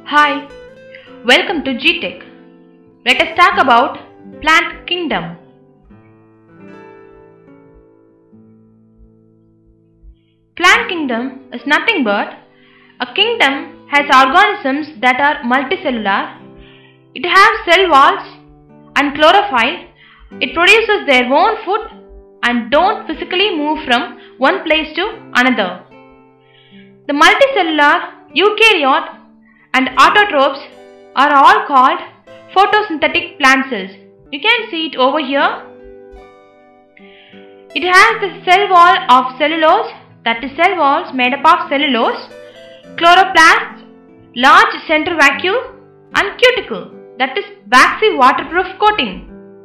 Hi, welcome to GTech. Let us talk about plant kingdom. Plant kingdom is nothing but a kingdom has organisms that are multicellular. It has cell walls and chlorophyll. It produces their own food and don't physically move from one place to another. The multicellular, eukaryote and autotrophs are all called photosynthetic plant cells. You can see it over here. It has the cell wall of cellulose, that is cell walls made up of cellulose, chloroplast, large central vacuole and cuticle, that is waxy waterproof coating.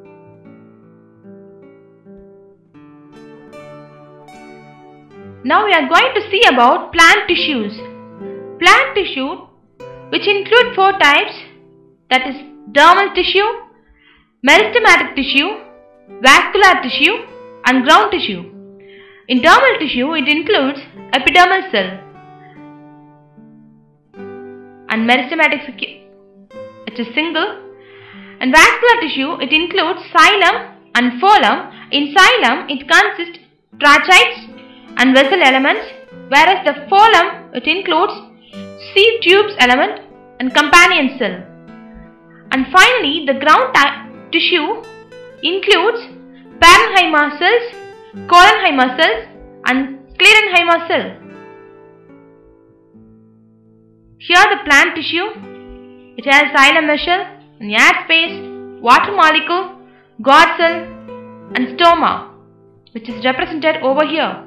Now we are going to see about plant tissues. Plant tissue, which include four types, that is dermal tissue, meristematic tissue, vascular tissue and ground tissue. In dermal tissue it includes epidermal cell and meristematic it is single, and vascular tissue it includes xylem and phloem. In xylem it consists tracheids and vessel elements, whereas the phloem it includes seed tubes element and companion cell. And finally the ground tissue includes parenchyma cells, collenchyma cells and sclerenchyma cell. Here the plant tissue, it has xylem vessel, and air space, water molecule, guard cell and stoma, which is represented over here.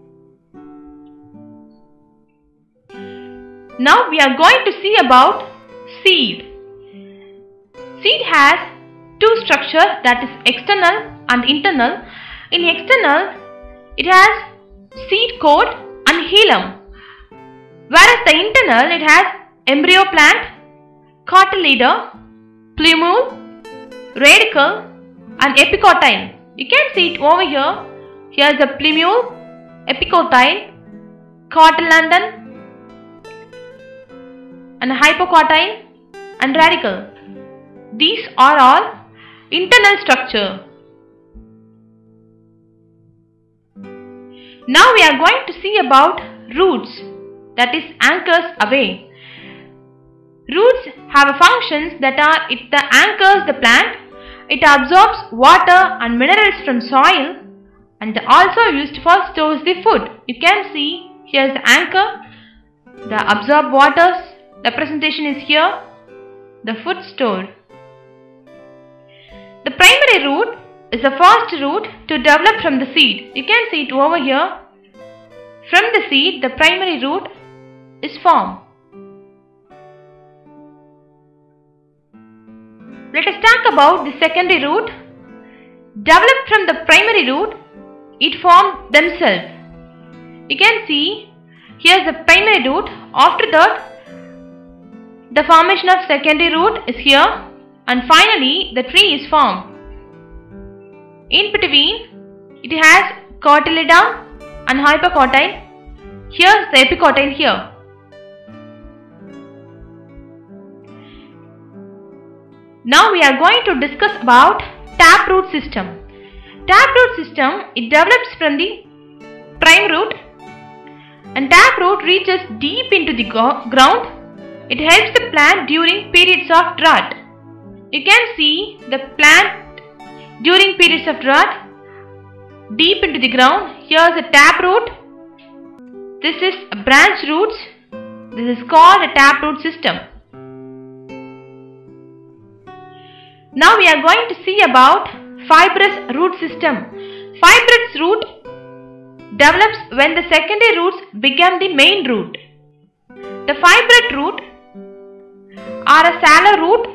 Now we are going to see about seed. Seed has two structures, that is external and internal. In external it has seed coat and hilum, whereas the internal it has embryo plant, cotyledon, plumule, radicle and epicotyle. You can see it over here. Here is the plumule, epicotyle, cotyledon and hypocotyle and radicle. These are all internal structure. Now we are going to see about roots, that is anchors away. Roots have functions that are it anchors the plant, it absorbs water and minerals from soil and also used for stores the food. You can see here is the anchor, the absorbed waters representation is here, the food stored. The primary root is the first root to develop from the seed. You can see it over here. From the seed, the primary root is formed. Let us talk about the secondary root. Developed from the primary root, it formed themselves. You can see here is the primary root. After that, the formation of secondary root is here. And finally, the tree is formed. In between, it has cotyledon and hypocotyle. Here is the epicotyle here. Now we are going to discuss about taproot system. Taproot system, it develops from the prime root and taproot reaches deep into the ground. It helps the plant during periods of drought. You can see the plant during periods of drought deep into the ground. Here is a taproot. This is a branch roots. This is called a taproot system. Now we are going to see about fibrous root system. Fibrous root develops when the secondary roots become the main root. The fibrous root are a shallow root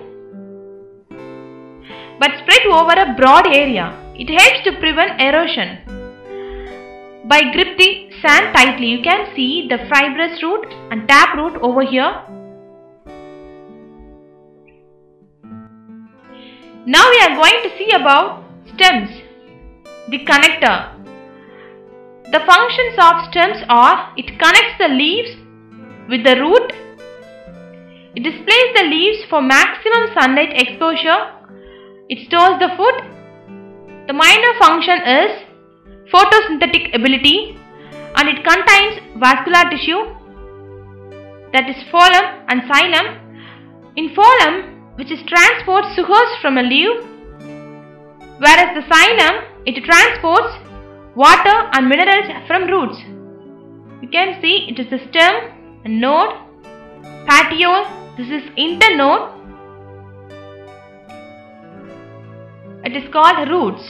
but spread over a broad area. It helps to prevent erosion by grip the sand tightly. You can see the fibrous root and taproot over here. Now we are going to see about stems, the connector. The functions of stems are it connects the leaves with the root, It displays the leaves for maximum sunlight exposure. It stores the food. The minor function is photosynthetic ability, and it contains vascular tissue, that is phloem and xylem. In phloem, which is transports sugars from a leaf, whereas the xylem, it transports water and minerals from roots. You can see it is the stem, a node, petiole, this is internode. It is called roots.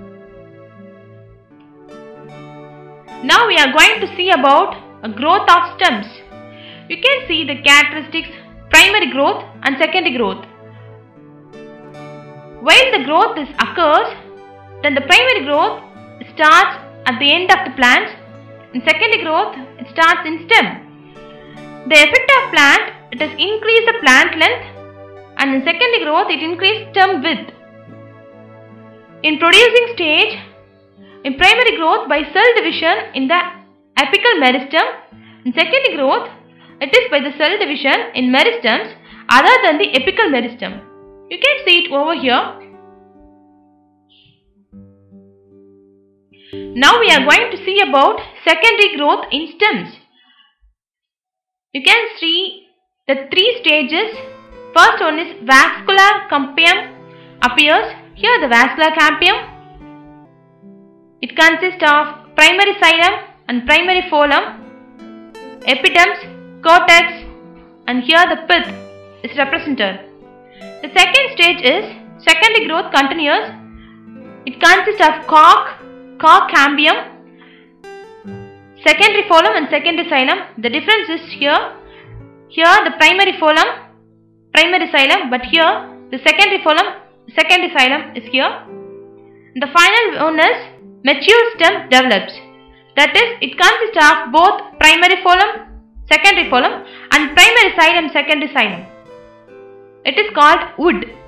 Now we are going to see about a growth of stems. You can see the characteristics: primary growth and secondary growth. While the growth occurs, then the primary growth starts at the end of the plant. In secondary growth, it starts in stem. The effect of plant, it has increased the plant length, and in secondary growth it increased stem width. In producing stage, in primary growth by cell division in the apical meristem. In secondary growth, it is by the cell division in meristems other than the apical meristem. You can see it over here. Now we are going to see about secondary growth in stems. You can see the three stages. First one is vascular cambium appears. Here the vascular cambium. It consists of primary xylem and primary phloem, epidermis, cortex, and here the pith is represented. The second stage is secondary growth continues. It consists of cork cambium, secondary phloem and secondary xylem. The difference is here the primary phloem, primary xylem, but here the secondary phloem, secondary xylem is here. And the final one is mature stem develops. That is, it consists of both primary phloem, secondary phloem, and primary xylem, secondary xylem. It is called wood.